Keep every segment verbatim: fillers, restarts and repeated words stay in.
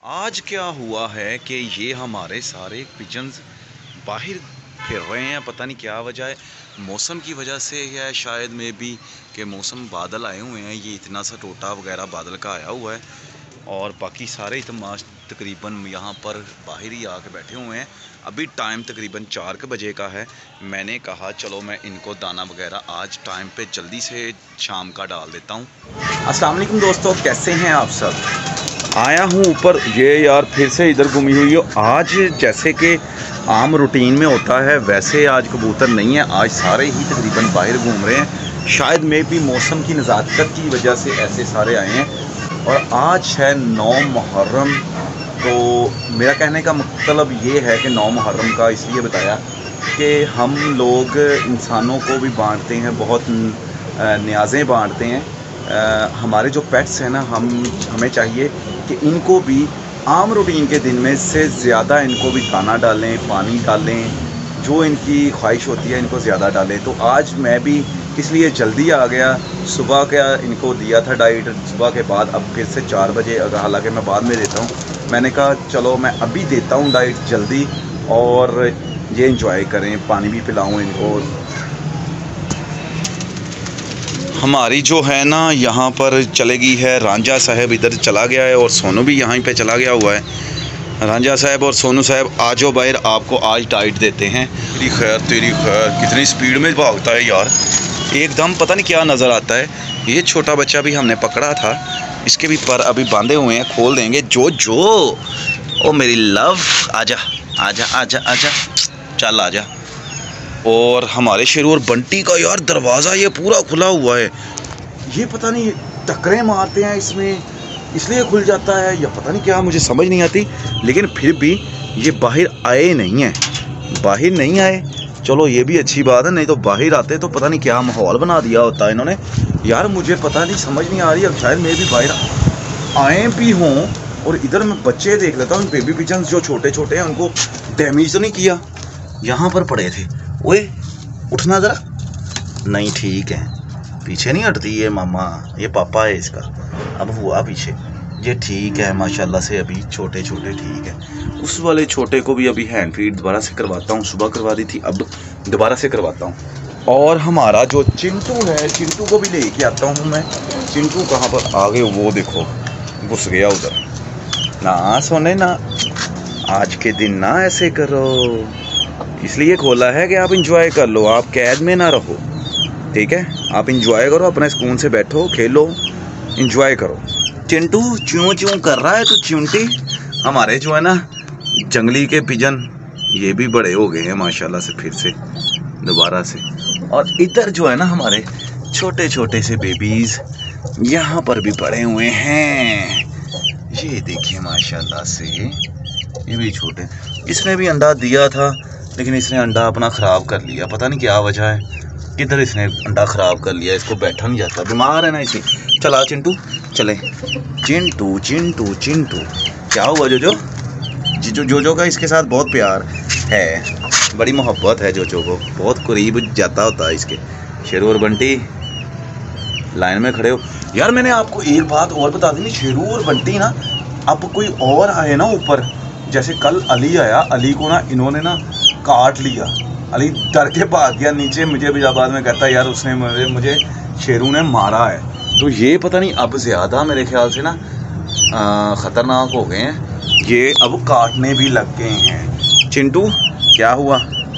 आज क्या हुआ है कि ये हमारे सारे पिजन्स बाहर फिर रहे हैं। पता नहीं क्या वजह है, मौसम की वजह से है शायद में भी कि मौसम बादल आए हुए हैं। ये इतना सा टोटा वगैरह बादल का आया हुआ है और बाकी सारे इतमाश तकरीबन यहाँ पर बाहर ही आके बैठे हुए हैं। अभी टाइम तकरीबन चार के बजे का है। मैंने कहा चलो मैं इनको दाना वगैरह आज टाइम पे जल्दी से शाम का डाल देता हूँ। अस्सलाम वालेकुम दोस्तों, कैसे हैं आप सब। आया हूँ ऊपर, ये यार फिर से इधर घूमी हुई हो। आज जैसे कि आम रूटीन में होता है वैसे आज कबूतर नहीं है। आज सारे ही तकरीबन बाहर घूम रहे हैं। शायद मे भी मौसम की नज़ाकत की वजह से ऐसे सारे आए हैं। और आज है नौ मुहर्रम, तो मेरा कहने का मतलब ये है कि नौ मुहर्रम का इसलिए बताया कि हम लोग इंसानों को भी बांटते हैं, बहुत न्याज़ें बांटते हैं। आ, हमारे जो पेट्स हैं ना, हम हमें चाहिए कि इनको भी आम रूटीन के दिन में से ज़्यादा इनको भी खाना डालें, पानी डालें, जो इनकी ख्वाहिश होती है इनको ज़्यादा डालें। तो आज मैं भी इसलिए जल्दी आ गया। सुबह का इनको दिया था डाइट सुबह के बाद, अब फिर से चार बजे, अगर हालांकि मैं बाद में देता हूँ, मैंने कहा चलो मैं अभी देता हूँ डाइट जल्दी और ये इंजॉय करें, पानी भी पिलाऊँ इनको। हमारी जो है ना यहाँ पर चलेगी है रांझा साहब, इधर चला गया है और सोनू भी यहाँ पे चला गया हुआ है। रांझा साहब और सोनू साहब आ जाओ बाहर, आपको आज डाइट देते हैं। तेरी खैर तेरी खैर, कितनी स्पीड में भागता है यार, एकदम पता नहीं क्या नज़र आता है। ये छोटा बच्चा भी हमने पकड़ा था, इसके भी पर अभी बांधे हुए हैं, खोल देंगे। जो जो ओ मेरी लव, आजा आजा आजा आजा, चल आजा। और हमारे शेरू और बंटी का यार दरवाज़ा ये पूरा खुला हुआ है। ये पता नहीं टक्करें मारते हैं इसमें, इसलिए खुल जाता है या पता नहीं क्या, मुझे समझ नहीं आती। लेकिन फिर भी ये बाहर आए नहीं हैं, बाहर नहीं आए। चलो ये भी अच्छी बात है, नहीं तो बाहर आते तो पता नहीं क्या माहौल बना दिया होता है इन्होंने। यार मुझे पता नहीं, समझ नहीं आ रही। अब शायद मैं भी बाहर आए भी हों। और इधर मैं बच्चे देख लेता हूँ, बेबी पिजन्स जो छोटे छोटे हैं, उनको डैमेज तो नहीं किया। यहाँ पर पड़े थे। ओए उठना ज़रा, नहीं ठीक है, पीछे नहीं हटती ये मामा, ये पापा है इसका। अब हुआ पीछे, ये ठीक है माशाल्लाह से, अभी छोटे छोटे ठीक है। उस वाले छोटे को भी अभी हैंड फीड दोबारा से करवाता हूँ, सुबह करवा दी थी, अब दोबारा से करवाता हूँ। और हमारा जो चिंटू है, चिंटू को भी लेके आता हूँ मैं। चिंटू कहाँ पर आ गए, वो देखो घुस गया उधर। ना सोने ना, आज के दिन ना ऐसे करो, इसलिए खोला है कि आप इंजॉय कर लो, आप कैद में ना रहो, ठीक है। आप इंजॉय करो, अपने सुकून से बैठो, खेलो, इंजॉय करो। चिंटू च्यों च्यों कर रहा है तो चिंटी। हमारे जो है ना जंगली के पिजन, ये भी बड़े हो गए हैं माशाल्लाह से, फिर से दोबारा से। और इधर जो है ना हमारे छोटे छोटे से बेबीज़ यहाँ पर भी पड़े हुए हैं। ये देखिए माशाल्लाह से, ये भी छोटे। इसने भी अंडा दिया था लेकिन इसने अंडा अपना ख़राब कर लिया, पता नहीं क्या वजह है, किधर इसने अंडा ख़राब कर लिया। इसको बैठा नहीं जाता, बीमार है ना इसे। चला चिंटू, चले चिंटू चिंटू चिंटू। क्या हुआ जोजो? जो जोजो का इसके साथ बहुत प्यार है, बड़ी मोहब्बत है जोजो को, बहुत करीब जाता होता है इसके। शेरू और बंटी लाइन में खड़े हो। यार मैंने आपको एक बात और बता दी, शेरू और बंटी ना अब कोई और आए ना ऊपर, जैसे कल अली आया, अली को ना इन्होंने ना काट लिया, अली डर के भाग गया नीचे। मुझे भी बाद में कहता है यार उसने मुझे मुझे शेरू ने मारा है। तो ये पता नहीं अब ज़्यादा मेरे ख्याल से ना ख़तरनाक हो गए हैं, ये अब काटने भी लग गए हैं। चिंटू क्या हुआ?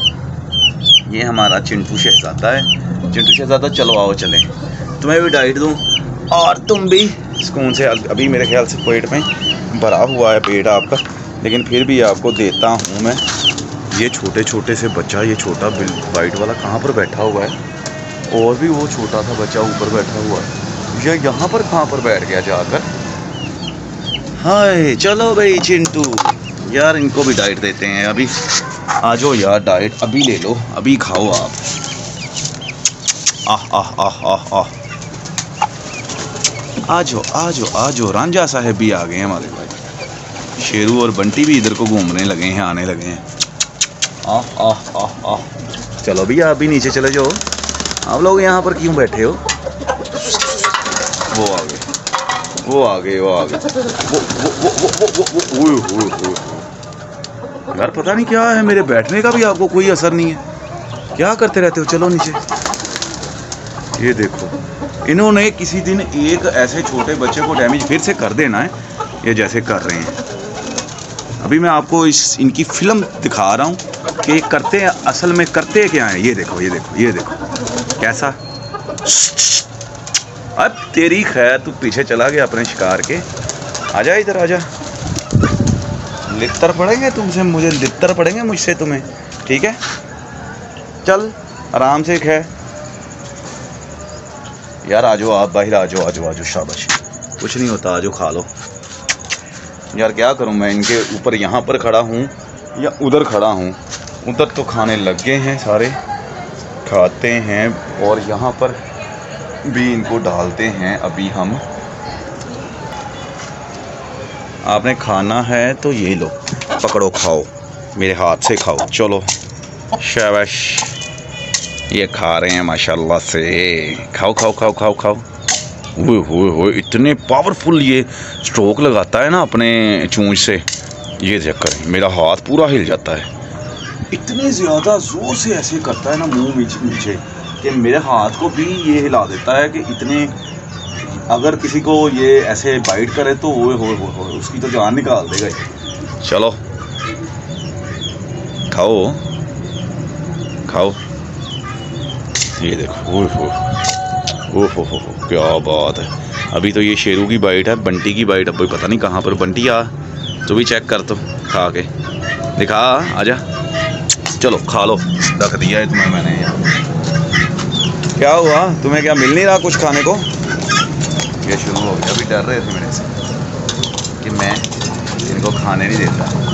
ये हमारा चिंटू शहजादा है। चिंटू शहजादा चलो आओ चले, तुम्हें भी डाइट दूँ और तुम भी सुकून से। अभी मेरे ख्याल से पेट में भरा हुआ है पेट आपका, लेकिन फिर भी आपको देता हूँ मैं। ये छोटे छोटे से बच्चा, ये छोटा बिल वाइट वाला कहाँ पर बैठा हुआ है, और भी वो छोटा सा बच्चा ऊपर बैठा हुआ है, ये यहाँ पर कहाँ पर बैठ गया जाकर। हाय चलो भाई चिंटू, यार इनको भी डाइट देते हैं। अभी आ जाओ यार, डाइट अभी ले लो, अभी खाओ आप। आह आह आह आह आह, आ जाओ आ जाओ आ जाओ। रांझा साहब भी आ गए हैं हमारे भाई। शेरू और बंटी भी इधर को घूमने लगे हैं, आने लगे हैं। आह आह आह आह, चलो भैया आप भी नीचे चले जाओ। आप लोग यहाँ पर क्यों बैठे हो? वो आ गए। वो आ गए वो आ गए वो वो वो वो वो वो वो वो वो यार पता नहीं क्या है, मेरे बैठने का भी आपको कोई असर नहीं है, क्या करते रहते हो। चलो नीचे। ये देखो, इन्होंने किसी दिन एक ऐसे छोटे बच्चे को डैमेज फिर से कर देना है, ये जैसे कर रहे हैं। अभी मैं आपको इस इनकी फिल्म दिखा रहा हूँ कि करते हैं असल में करते क्या है। ये देखो ये देखो ये देखो कैसा। अब तेरी खैर, तू पीछे चला गया अपने शिकार के। आजा इधर आजा, लित्तर पड़ेंगे तुमसे, मुझे लित्तर पड़ेंगे मुझसे तुम्हें, ठीक है। चल आराम से खैर यार, आ जाओ आप बाहर, आ जाओ आ जाओ आ जाओ, शाबाश, कुछ नहीं होता, आ जाओ खा लो। यार क्या करूं मैं, इनके ऊपर यहाँ पर खड़ा हूँ या उधर खड़ा हूँ। उधर तो खाने लग गए हैं सारे, खाते हैं, और यहाँ पर भी इनको डालते हैं। अभी हम, आपने खाना है तो ये लो, पकड़ो खाओ, मेरे हाथ से खाओ। चलो शाबाश, ये खा रहे हैं माशाल्लाह से। खाओ खाओ खाओ खाओ खाओ। ओए होए होए, इतने पावरफुल ये स्ट्रोक लगाता है ना अपने चूंच से, ये चक्कर मेरा हाथ पूरा हिल जाता है। इतने ज़्यादा ज़ोर से ऐसे करता है ना मुंह नीचे कि मेरे हाथ को भी ये हिला देता है कि इतने, अगर किसी को ये ऐसे बाइट करे तो ओए होए होए, उसकी तो जान निकाल देगा ये। चलो खाओ खाओ। ये देखो, ओह हो हो हो हो, क्या बात है। अभी तो ये शेरू की बाइट है, बंटी की बाइट अब पता नहीं कहाँ पर। बंटी आ, तो भी चेक कर, तो खा के दिखा, आजा। चलो खा लो, रख दिया है तुम्हें मैंने यार। क्या हुआ तुम्हें, क्या मिल नहीं रहा कुछ खाने को? ये शुरू हो गया, अभी डर रहे थे मेरे से कि मैं इनको खाने नहीं देता।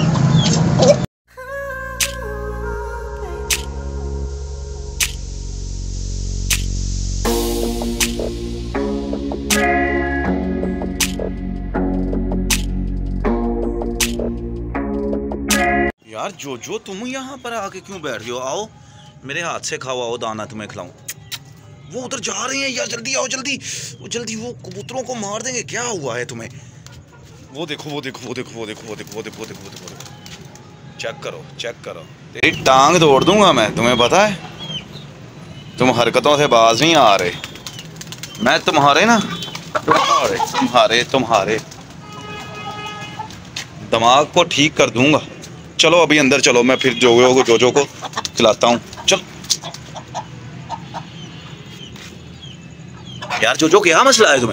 यार जो जो तुम यहाँ पर आके क्यों बैठ रही हो? आओ मेरे हाथ से खाओ, आओ दाना तुम्हें खिलाऊं। वो उधर जा रहे हैं यार, जल्दी आओ जल्दी, वो जल्दी, वो कबूतरों को मार देंगे। क्या हुआ है तुम्हें? वो देखो वो देखो वो देखो वो देखो वो देखो वो देखो वो देखो वो देखो, चेक करो चेक करो, तेरी टांग तोड़ दूंगा मैं, तुम्हें पता है। तुम हरकतों से बाज नहीं आ रहे, मैं तुम्हारे ना तुम्हारे तुम्हारे तुम्हारे दिमाग को ठीक कर दूंगा। चलो अभी अंदर चलो, मैं फिर जोजो को जोजो को खिलाता हूँ। चल यार जोजो, क्या मसला है तुम्हें?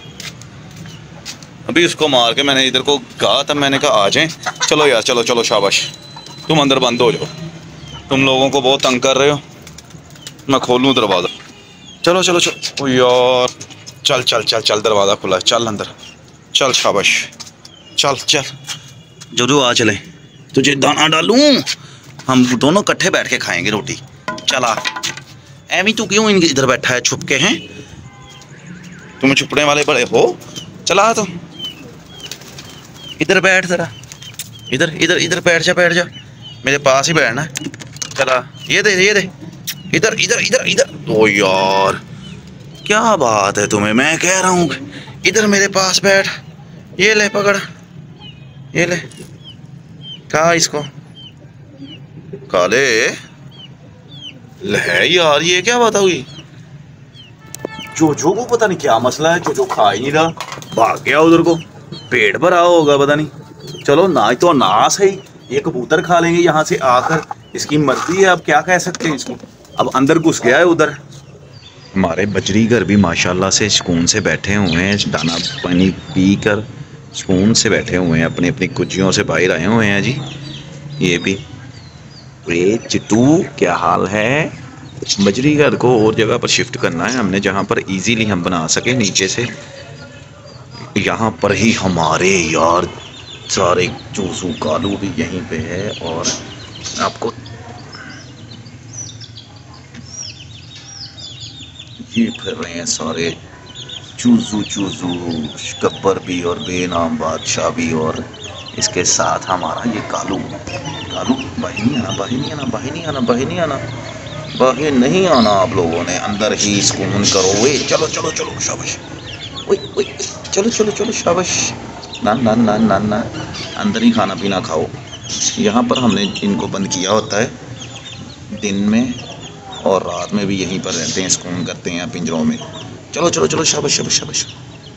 अभी उसको मार के मैंने इधर को कहा, तब मैंने कहा आ जाएं। चलो यार चलो चलो, शाबाश, तुम अंदर बंद हो जाओ, तुम लोगों को बहुत तंग कर रहे हो। मैं खोलूँ दरवाज़ा? चलो चलो चलो। ओ यार, चल चल चल चल, दरवाज़ा खुला है, चल अंदर चल, शाबाश, चल चल जोजो आ, चले, तुझे दाना डालूं, हम दोनों इकट्ठे बैठ के खाएंगे रोटी। चला, एवी तू क्यों इधर बैठा है छुप के? हैं तुम छुपने वाले बड़े हो? चला तो इधर बैठ जरा, इधर इधर इधर बैठ जा, बैठ जा, मेरे पास ही बैठना है। चला, ये दे ये दे, इधर इधर इधर इधर। ओ यार क्या बात है तुम्हें, मैं कह रहा हूँ इधर मेरे पास बैठ। ये ले पकड़, ये ले, कहा इसको काले ले यार, ये क्या बात हुई? जोजो को पता नहीं क्या मसला है, जोजो खा ही नहीं रहा, भाग गया उधर को, पेट भरा होगा पता नहीं। चलो ना तो ना सही, ये कबूतर खा लेंगे यहाँ से आकर, इसकी मर्जी है, अब क्या कह सकते हैं इसको। अब अंदर घुस गया है उधर। हमारे बजरी घर भी माशाल्लाह से सुकून से बैठे हुए हैं, दाना पानी पी कर सुकून से बैठे हुए हैं, अपनी अपनी कुजियों से बाहर आए हुए हैं जी। ये भी, ये चिट्टू क्या हाल है? बजरी घर को और जगह पर शिफ्ट करना है हमने, जहाँ पर इजीली हम बना सके नीचे से। यहाँ पर ही हमारे यार सारे चूसू कालू भी यहीं पे है, और आपको ये फिर रहे हैं सारे चूजू चूजू, गब्बर भी और बेनाम बादशाह भी, और इसके साथ हमारा ये कालू। कालू बाहर नहीं आना, बाहर नहीं आना, बाहर नहीं आना, बाहर नहीं आना, बाहर नहीं आना, आप लोगों ने अंदर ही सुकून करो। वे चलो चलो चलो, शाबाश, ओए ओए चलो चलो चलो शाबाश। ना ना ना ना ना अंदर ही खाना पीना खाओ। यहाँ पर हमने इनको बंद किया होता है दिन में और रात में भी यहीं पर रहते हैं, सुकून करते हैं पिंजरों में। चलो चलो चलो शाबाश शाबाश शाबाश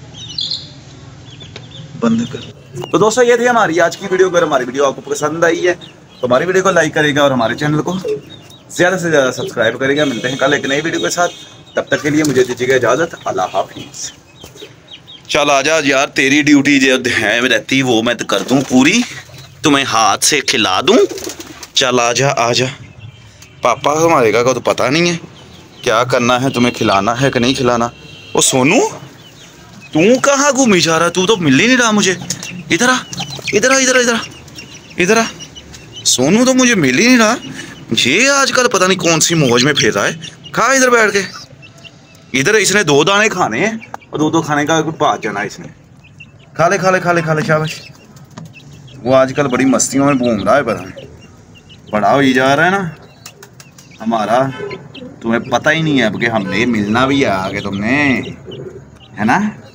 बंद कर। तो दोस्तों ये थी हमारी आज की वीडियो। अगर हमारी वीडियो आपको पसंद आई है तो हमारी वीडियो को लाइक करेगा और हमारे चैनल को ज़्यादा से ज़्यादा सब्सक्राइब करेगा। मिलते हैं कल एक नई वीडियो के साथ, तब तक के लिए मुझे दीजिएगा इजाज़त। अल्लाह हाफिज़। चल आजा यार, तेरी ड्यूटी जो है रहती वो मैं तो कर दूँ पूरी, तुम्हें हाथ से खिला दूँ। चल आजा आजा, पापा हमारे का तो पता नहीं है क्या करना है, तुम्हें खिलाना है कि नहीं खिलाना। ओ सोनू तू कहाँ घूमी जा रहा, तू तो मिल ही नहीं रहा मुझे। इधर आ इधर आ इधर आ इधर आ इधर आ। सोनू तो मुझे मिल ही नहीं रहा। ये आजकल पता नहीं कौन सी मौज में फिर रहा है। खा इधर बैठ के, इधर इसने दो दाने खाने हैं और दो दो खाने का बात जाना इसने। खा ले खा ले खा ले खा ले शाबाश। वो आजकल बड़ी मस्तियों में घूम रहा है, पता नहीं बड़ा हो ही जा रहा है ना हमारा। तुम्हें पता ही नहीं है अब कि हमने मिलना भी है आगे तुमने, है ना।